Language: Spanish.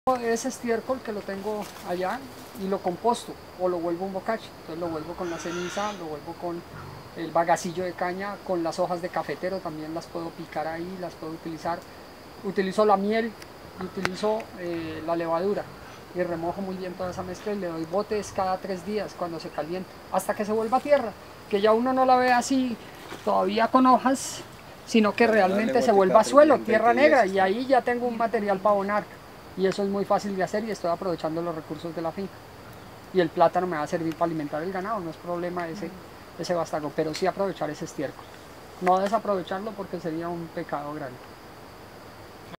Ese estiércol que lo tengo allá y lo composto o lo vuelvo un bocache. Entonces lo vuelvo con la ceniza, lo vuelvo con el bagacillo de caña, con las hojas de cafetero también las puedo picar ahí, las puedo utilizar. Utilizo la miel y utilizo la levadura y remojo muy bien toda esa mezcla y le doy botes cada 3 días cuando se calienta, hasta que se vuelva tierra, que ya uno no la ve así todavía con hojas, sino que realmente se vuelva suelo, tierra negra, y ahí ya tengo un material para abonar. Y eso es muy fácil de hacer y estoy aprovechando los recursos de la finca. Y el plátano me va a servir para alimentar el ganado, no es problema ese vástago, pero sí aprovechar ese estiércol. No desaprovecharlo porque sería un pecado grande.